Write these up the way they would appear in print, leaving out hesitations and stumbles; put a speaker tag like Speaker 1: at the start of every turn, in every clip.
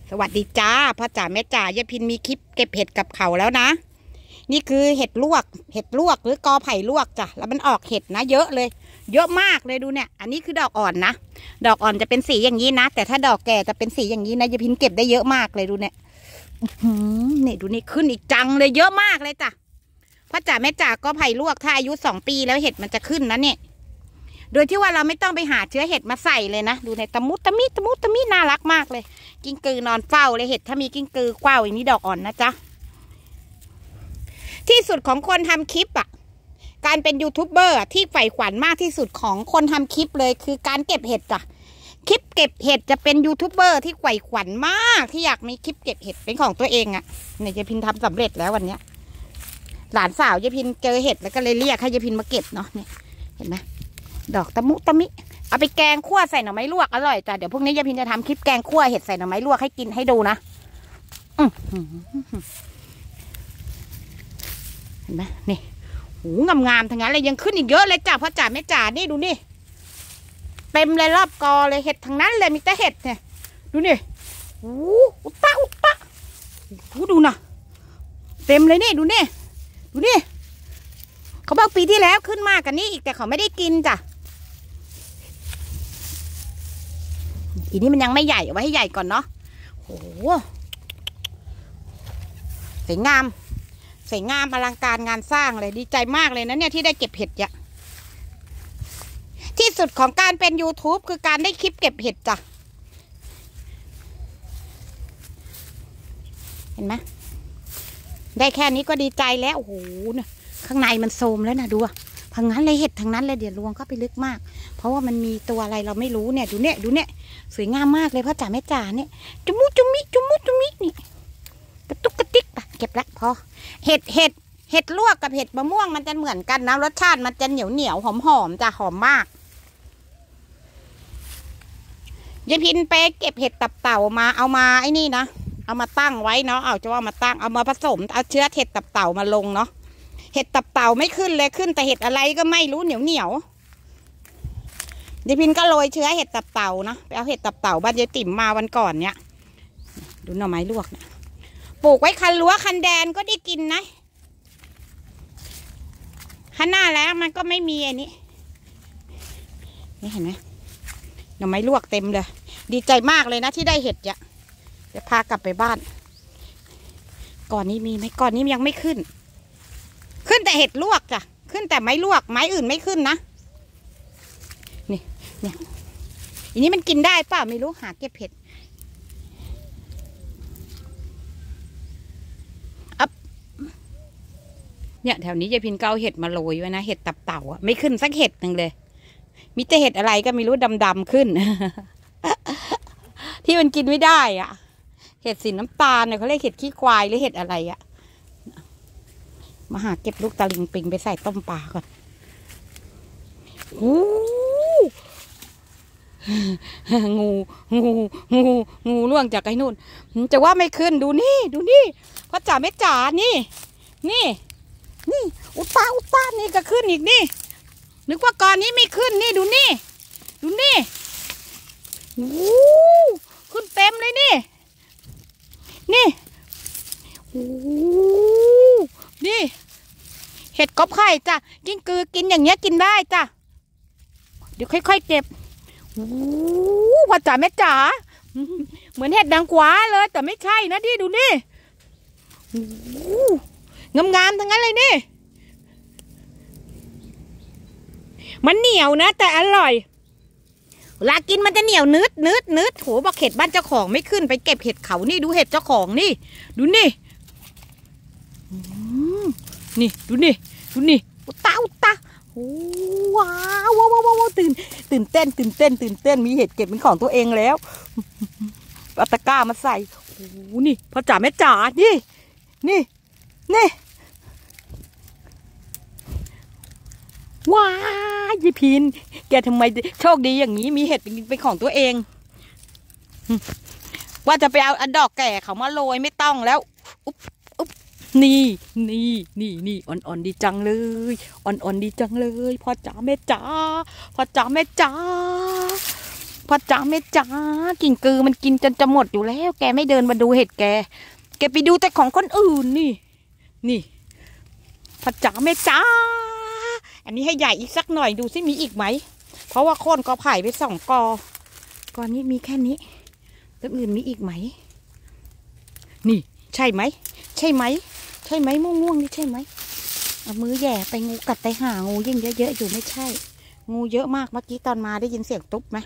Speaker 1: สวัสดีจ้าพ่อจ๋าแม่จ๋ายายพินมีคลิปเก็บเห็ดกับเขาแล้วนะนี่คือเห็ดลวกหรือกอไผ่ลวกจ้ะแล้วมันออกเห็ดนะเยอะเลยเยอะมากเลยดูเนี่ยอันนี้คือดอกอ่อนนะดอกอ่อนจะเป็นสีอย่างนี้นะแต่ถ้าดอกแก่จะเป็นสีอย่างนี้นะยายพินเก็บได้เยอะมากเลยดูเนี่ยนี่ดูนี่ขึ้นอีกจังเลยเยอะมากเลยจ้ะพ่อจ๋าแม่จ๋ากอไผ่ลวกถ้าอายุ2 ปีแล้วเห็ดมันจะขึ้นนะเนี่ยโดยที่ว่าเราไม่ต้องไปหาเชื้อเห็ดมาใส่เลยนะดูในตะมุตะมิน่ารักมากเลยกิ้งกือนอนเฝ้าเลยเห็ดถ้ามีกิ้งกือเฝ้าอย่างนี้ดอกอ่อนนะจ๊ะที่สุดของคนทำคลิปอ่ะการเป็นยูทูบเบอร์ที่ใฝ่ฝันมากที่สุดของคนทำคลิปเลยคือการเก็บเห็ดจ้ะคลิปเก็บเห็ดจะเป็นยูทูบเบอร์ที่ใฝ่ฝันมากที่อยากมีคลิปเก็บเห็ดเป็นของตัวเองอ่ะเนี่ยยายพินทำสำเร็จแล้ววันเนี้ยหลานสาวยายพินเจอเห็ดแล้วก็เลยเรียกให้ยายพินมาเก็บเนาะเนี่ยเห็นไหมดอกตะมุตะมิเอาไปแกงคั่วใส่หน่อไม้ลวกอร่อยจ้ะเดี๋ยวพวกนี้ยายพินจะทำคลิปแกงคั่วเห็ดใส่หน่อไม้ลวกให้กินให้ดูนะเห็นไหมนี่หูงามๆทั้งนั้นเลยยังขึ้นอีกเยอะเลยจ้ะพ่อจ๋าแม่จ๋านี่ดูนี่เต็มเลยรอบกอเลยเห็ดทั้งนั้นเลยมีแต่เห็ดเนี่ยดูนี่อุตะดูนะเต็มเลยนี่ดูนี่เขาบอกปีที่แล้วขึ้นมากกันนี่อีกแต่เขาไม่ได้กินจ้ะอีนี้มันยังไม่ใหญ่เอาไว้ให้ใหญ่ก่อนเนาะโอ้โหสวยงามอลังการงานสร้างเลยดีใจมากเลยนะเนี่ยที่ได้เก็บเห็ดเนี่ยที่สุดของการเป็น YouTube คือการได้คลิปเก็บเห็ดจ้ะเห็นไหมได้แค่นี้ก็ดีใจแล้วโอ้โหเนี่ยข้างในมันโซมแล้วนะดูทางนั้นเลยเห็ดทางนั้นเลยเดี๋ยวลวงเข้าไปลึกมากเพราะว่ามันมีตัวอะไรเราไม่รู้เนี่ยดูเนี่ยสวยงามมากเลยพ่อจ๋าแม่จ๋าเนี่ยจุมุนี่กระตุกกระติกปะเก็บละพอเห็ดลวกกับเห็ดมะม่วงมันจะเหมือนกันนะรสชาติมันจะเหนียวหอมจ้ะหอมมากยายพินไปเก็บเห็ดตับเต่ามาเอามาไอ้นี่นะเอามาตั้งไว้เนาะเอาจะว่ามาตั้งเอามาผสมเอาเชื้อเห็ดตับเต่ามาลงเนาะเห็ดตับเต่าไม่ขึ้นเลยขึ้นแต่เห็ดอะไรก็ไม่รู้เหนียวยายพินก็โรยเชื้อเห็ดตับเต่านะไปเอาเห็ดตับเต่าบ้านยายติ๋มมาวันก่อนเนี่ยดูหน่อไม้ลวกนะปลูกไว้คันรั้วคันแดนก็ได้กินนะข้างหน้าแล้วมันก็ไม่มีอันนี้นี่เห็นไหมหน่อไม้ลวกเต็มเลยดีใจมากเลยนะที่ได้เห็ดเนี่ยเดี๋ยวพากลับไปบ้านก่อนนี้มีไหมก่อนนี้ยังไม่ขึ้นแต่เห็ดลวกจ้ะขึ้นแต่ไม้ลวกไม้อื่นไม่ขึ้นนะนี่อันนี้มันกินได้เปล่าไม่รู้หาเก็บเห็ดเนี่ยแถวนี้ยายพินก็เอาเห็ดมาโรยไว้นะเห็ดตับเต่าอ่ะไม่ขึ้นสักเห็ดหนึ่งเลยมีแต่เห็ดอะไรก็ไม่รู้ดำขึ้น ที่มันกินไม่ได้อ่ะเห็ดสีน้ำตาลเนี่ยเขาเรียกเห็ดขี้ควายหรือเห็ดอะไรอ่ะมาหาเก็บลูกตะลิงปิงไปใส่ต้มปลาก่อนงูล่วงจากไอ้นู่นจะว่าไม่ขึ้นดูนี่พ่อจ๋าแม่จ๋านี่อุตานี่ก็ขึ้นอีกนี่นึกว่าก่อนนี้ไม่ขึ้นนี่ดูนี่ขึ้นเต็มเลยนี่เห็ดกบไข่จ้ะกิ้งกือกินอย่างเงี้ยกินได้จ้ะเดี๋ยวค่อยๆเก็บพ่อจ๋าแม่จ๋าเหมือนเห็ดดังกวาเลยแต่ไม่ใช่นะดูนี่งามทั้งนั้นเลยนี่มันเหนียวนะแต่อร่อยเวลากินมันจะเหนียวนืดโหบอกเห็ดบ้านเจ้าของไม่ขึ้นไปเก็บเห็ดเขานี่ดูเห็ดเจ้าของนี่ดูนี่อุตาว้าวตื่นเต้นมีเห็ดเก็บเป็นของตัวเองแล้วเอาตะกร้ามาใส่โอ้นี่พ่อจ๋าแม่จ๋านี่ว้ายายพินแกทำไมโชคดีอย่างนี้มีเห็ดเป็นของตัวเองว่าจะไปเอาดอกแก่เขามาโรยไม่ต้องแล้วอุ๊บนี่อ่อนดีจังเลยพ่อจ๋าแม่จ๋าพ่อจ๋าแม่จ๋ากิ่งกือมันกินจนจะหมดอยู่แล้วแกไม่เดินมาดูเห็ดแกไปดูแต่ของคนอื่นนี่พ่อจ๋าแม่จ๋าอันนี้ให้ใหญ่อีกสักหน่อยดูซิมีอีกไหมเพราะว่าโค่นกอไผ่ไป2 กอนี้มีแค่นี้ตัวอื่นมีอีกไหมนี่ใช่ไหมใช่ไหมใช่ไหมม่วงนี่ใช่ไหมเอามือแย่ไปงูกัดไปหางูยิ่งเยอะๆอยู่ไม่ใช่งูเยอะมากเมื่อกี้ตอนมาได้ยินเสียงตุ๊บไหม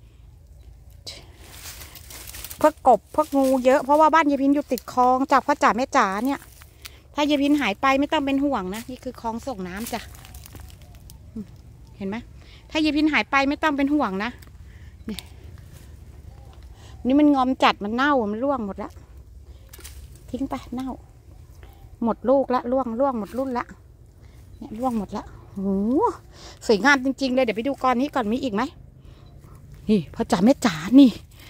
Speaker 1: พวกกบพวกงูเยอะเพราะว่าบ้านยายพินอยู่ติดคลองจากพ่อจ๋าแม่จ๋าเนี่ยถ้ายายพินหายไปไม่ต้องเป็นห่วงนะนี่คือคลองส่งน้ำจ้ะเห็นไหมถ้ายายพินหายไปไม่ต้องเป็นห่วงนะนี่มันงอมจัดมันเน่ามันร่วงหมดแล้วทิ้งไปเน่าหมดลูกละร่วงหมดรุ่นละเนี่ยร่วงหมดละโอ้สวยงามจริงๆเลยเดี๋ยวไปดูกอนนี้ก่อนมีอีกไหมนี่พ่อจ๋าแม่จ๋านี่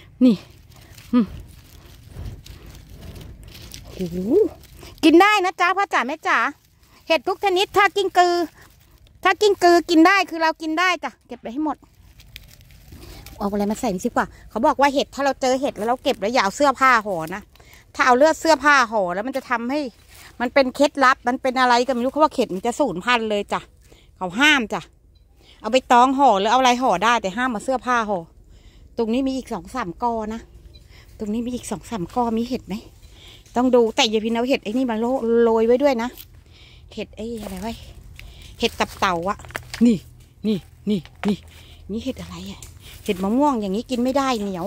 Speaker 1: โอ้กินได้นะจ๊ะพ่อจ๋าแม่จ๋าเห็ดทุกชนิดถ้ากิ้งกือกินได้คือเรากินได้จ้ะเก็บไปให้หมดเอาอะไรมาใส่ดีกว่าเขาบอกว่าเห็ดถ้าเราเจอเห็ดแล้วเราเก็บแล้วอย่าเอาเสื้อผ้าห่อนะถ้าเอาเลือดเสื้อผ้าห่อแล้วมันจะทำให้มันเป็นเคล็ดลับมันเป็นอะไรก็ไม่รู้เขาว่าเห็ดมันจะสูญพันธุ์เลยจ้ะเขาห้ามจ้ะเอาไปตองห่อหรือเอาอะไรห่อได้แต่ห้ามมาเสื้อผ้าห่อตรงนี้มีอีก2-3 กอนะตรงนี้มีอีก2-3 กอมีเห็ดไหมต้องดูแต่อย่าพินเอาเห็ดไอ้นี่มาโรยไว้ด้วยนะเห็ดไอ้อะไรไว้เห็ดตับเต่าอะนี่เห็ดอะไรอะเห็ดมะม่วงอย่างนี้กินไม่ได้เหนียว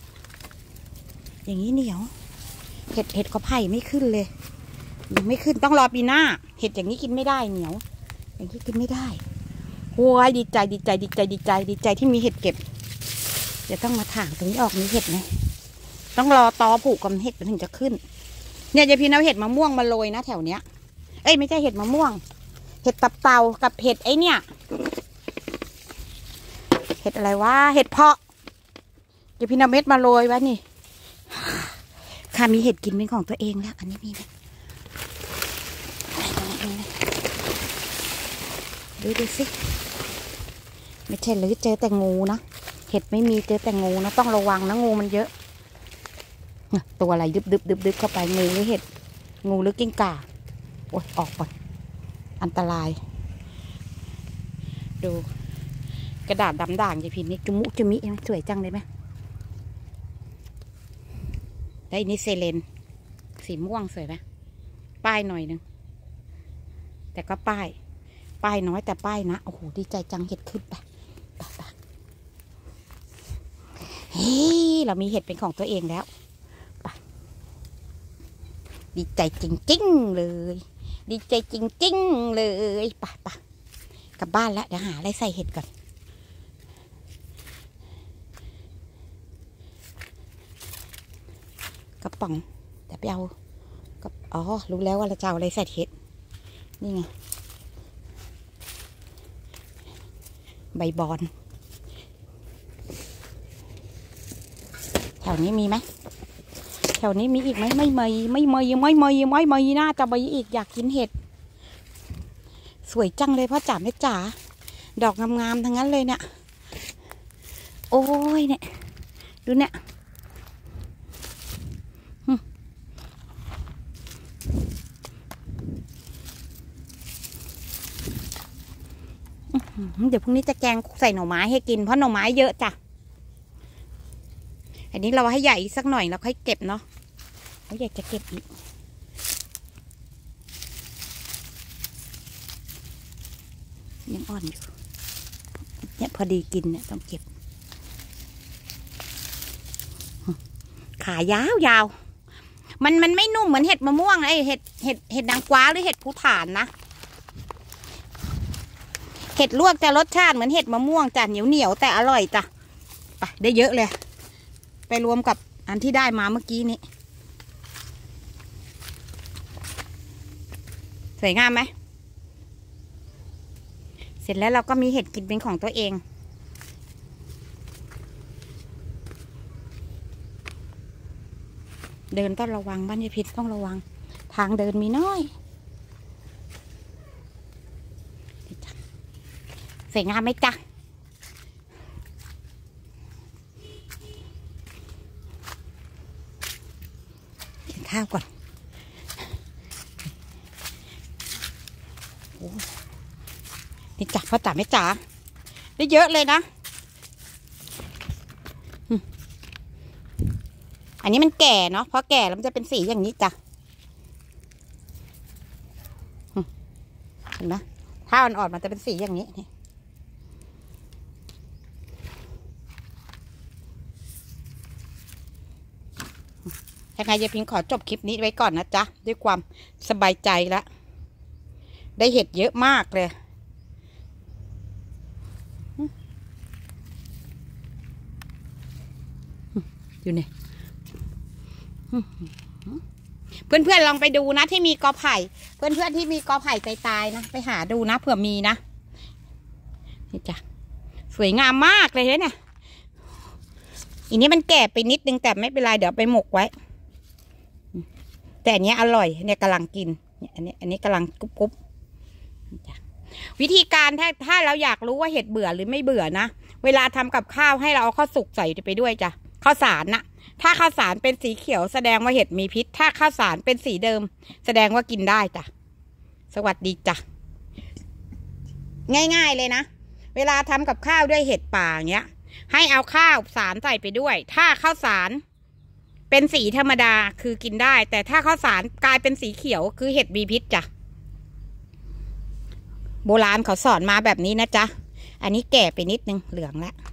Speaker 1: อย่างนี้เหนียวเห็ดกอไผ่ไม่ขึ้นเลยไม่ขึ้นต้องรอปีหน้าเห็ดอย่างนี้กินไม่ได้เหนียวอย่างนี้กินไม่ได้โว้ยดีใจที่มีเห็ดเก็บจะต้องมาถางตรงนี้ออกมีเห็ดไหมต้องรอตอผูกกับเห็ดมันถึงจะขึ้นเนี่ยยายพินเอาเห็ดมะม่วงมาโรยนะแถวเนี้ยเอ้ยไม่ใช่เห็ดมะม่วงเห็ดตับเต่ากับเห็ดไอเนี่ยเห็ดอะไรวะเห็ดเพาะยายพินเอาเม็ดมาโรยไว้นี่ข้ามีเห็ดกินเป็นของตัวเองแล้วอันนี้มีไหมดูสิไม่ใช่หรือเจอแต่งูนะเห็ดไม่มีเจอแต่งูนะต้องระวังนะงูมันเยอะตัวอะไรดึบเข้าไปงูหรือเห็ดงูหรือกิ้งก่าโอ๊ยออกก่อนอันตรายดูกระดาษดำด่างยายพินนี่จุมุจุมิสวยจังเลยไหมได้นี่เซเลนสีม่วงสวยไหมป้ายหน่อยนึงแต่ก็ป้ายน้อยแต่ป้ายนะโอ้โหดีใจจังเห็ดขึ้นไปเฮ้ยเรามีเห็ดเป็นของตัวเองแล้วดีใจจริงๆเลยดีใจจริงๆเลยไปกลับบ้านแล้วเดี๋ยวหาอะไรใส่เห็ดก่อนกระป๋องแต่ไปเอากับอ๋อรู้แล้วว่าเราจะเอาอะไรใส่เห็ดนี่ไงใบบอนแถวนี้มีไหมแถวนี้มีอีกไหมไม่มีน่าจะมีอีกอยากกินเห็ดสวยจังเลยพ่อจ๋าแม่จ๋าดอกงามๆทั้งนั้นเลยเนี่ยโอ้ยเนี่ยดูเนี่ยเดี๋ยวพรุ่งนี้จะแกงใส่หน่อไม้ให้กินเพราะหน่อไม้เยอะจ้ะอันนี้เราให้ใหญ่สักหน่อยแล้วค่อยเก็บเนาะเขาอยากจะเก็บอีกยังอ่อนอยู่เนี่ยพอดีกินเนี่ยต้องเก็บขายาวมันไม่นุ่มเหมือนเห็ดมะม่วงไอเห็ดนางกวาหรือเห็ดภูฐานนะเห็ดลวกจะรสชาติเหมือนเห็ดมะม่วงจ้ะเหนียวแต่อร่อยจ้ะไปได้เยอะเลยไปรวมกับอันที่ได้มาเมื่อกี้นี้สวยงามไหมเสร็จแล้วเราก็มีเห็ดกินเป็นของตัวเองเดินต้องระวังบ้านยายพิษต้องระวังทางเดินมีน้อยสวยงามไหมจ๊ะข้าวก่อนนี่จ้ะพ่อจ๋าแม่จ๋าได้เยอะเลยนะอันนี้มันแก่เนาะพอแก่แล้วมันจะเป็นสีอย่างนี้จ้ะเห็นไหมถ้าอ่อนๆมันจะเป็นสีอย่างนี้นี่ยังไงยายพิงขอจบคลิปนี้ไว้ก่อนนะจ๊ะด้วยความสบายใจแล้วได้เห็ดเยอะมากเลยอยู่เนี่ยเพื่อนๆลองไปดูนะที่มีกอไผ่เพื่อนๆที่มีกอไผ่ตายๆนะไปหาดูนะเผื่อมีนะนี่จ้ะสวยงามมากเลยเนี่ยอันนี้มันแก่ไปนิดนึงแต่ไม่เป็นไรเดี๋ยวไปหมกไว้แต่อันนี้อร่อยเนี่ยกำลังกินเนี่ยอันนี้กำลังกรุบวิธีการถ้าเราอยากรู้ว่าเห็ดเบื่อหรือไม่เบื่อนะเวลาทำกับข้าวให้เราเอาข้าวสุกใส่ไปด้วยจ้ะข้าวสารนะถ้าข้าวสารเป็นสีเขียวแสดงว่าเห็ดมีพิษถ้าข้าวสารเป็นสีเดิมแสดงว่ากินได้จ้ะสวัสดีจ้ะง่ายๆเลยนะเวลาทำกับข้าวด้วยเห็ดป่าอย่างเงี้ยให้เอาข้าวสารใส่ไปด้วยถ้าข้าวสารเป็นสีธรรมดาคือกินได้แต่ถ้าข้าวสารกลายเป็นสีเขียวคือเห็ดมีพิษจ้ะโบราณเขาสอนมาแบบนี้นะจ๊ะอันนี้แก่ไปนิดนึงเหลืองแล้ว